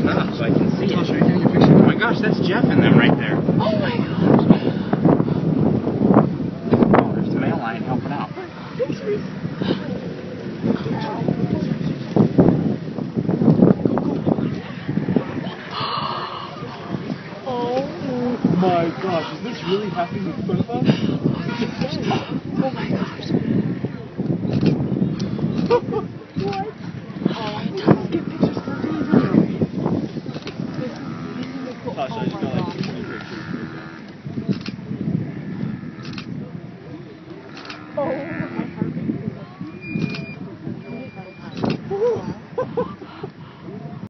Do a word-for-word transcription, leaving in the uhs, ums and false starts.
close enough so I can see I'll it. show you. Can you picture? Oh my gosh, that's Jeff in them right there. Oh my gosh. Oh, there's the male lion helping out. Oh my gosh, is this really happening in front of us?